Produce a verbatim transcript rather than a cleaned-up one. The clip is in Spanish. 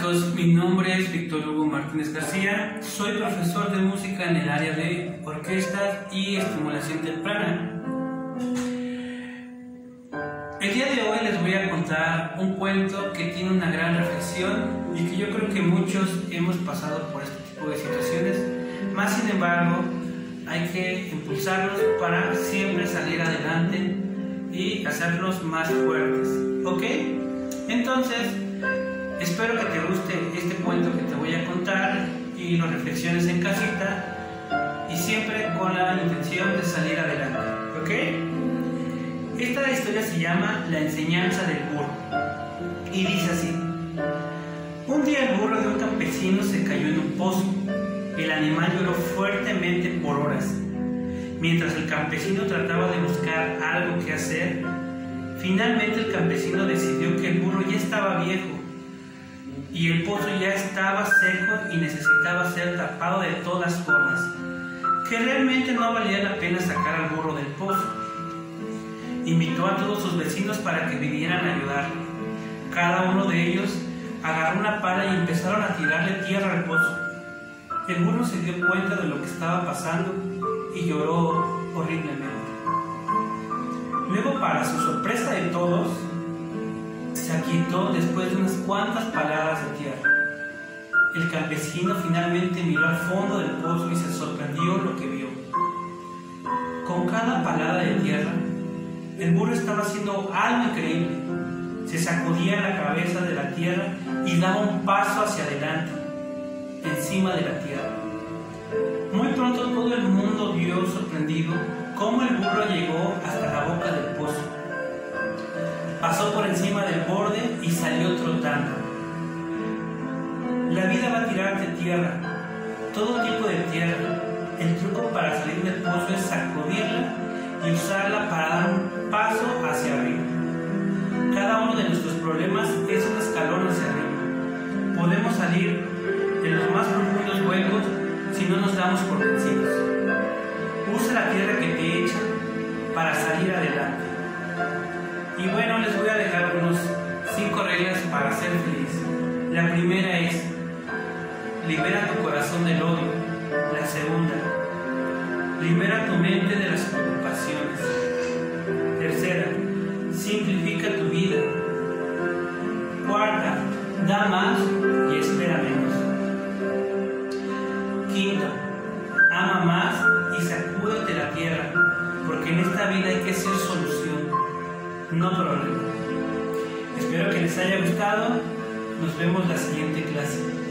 chicos, mi nombre es Víctor Hugo Martínez García, soy profesor de música en el área de orquestas y estimulación temprana. El día de hoy les voy a contar un cuento que tiene una gran reflexión y que yo creo que muchos hemos pasado por este tipo de situaciones, más sin embargo hay que impulsarlos para siempre salir adelante y hacerlos más fuertes, ¿ok? Entonces, espero que te guste este cuento que te voy a contar y lo reflexiones en casita y siempre con la intención de salir adelante, ¿ok? Esta historia se llama La enseñanza del burro y dice así: un día el burro de un campesino se cayó en un pozo. El animal lloró fuertemente por horas. Mientras el campesino trataba de buscar algo que hacer, finalmente el campesino decidió que el burro ya estaba viejo y el pozo ya estaba seco y necesitaba ser tapado de todas formas, que realmente no valía la pena sacar al burro del pozo. Invitó a todos sus vecinos para que vinieran a ayudarle. Cada uno de ellos agarró una pala y empezaron a tirarle tierra al pozo. El burro se dio cuenta de lo que estaba pasando y lloró horriblemente. Luego, para su sorpresa de todos, se aquietó después de unas cuantas paladas de tierra. El campesino finalmente miró al fondo del pozo y se sorprendió lo que vio. Con cada palada de tierra, el burro estaba haciendo algo increíble. Se sacudía la cabeza de la tierra y daba un paso hacia adelante, encima de la tierra. Muy pronto todo el mundo vio sorprendido cómo el burro llegó hasta la boca del pozo. Pasó por encima del borde y salió trotando. La vida va a tirarte tierra, todo tipo de tierra. El truco para salir del pozo es sacudirla y usarla para dar un paso hacia arriba. Cada uno de nuestros problemas es un escalón hacia arriba. Podemos salir de los más profundos huecos si no nos damos por vencidos. Usa la tierra que te echa para salir adelante. Y bueno, les voy a dejar unos cinco reglas para ser feliz. La primera es: libera tu corazón del odio. La segunda: libera tu mente de las preocupaciones. Tercera: simplifica tu vida. Cuarta: da más y espera menos. Quinto: ama más y sacúdete la tierra, porque en esta vida hay que ser solución, no problema. Espero que les haya gustado. Nos vemos la siguiente clase.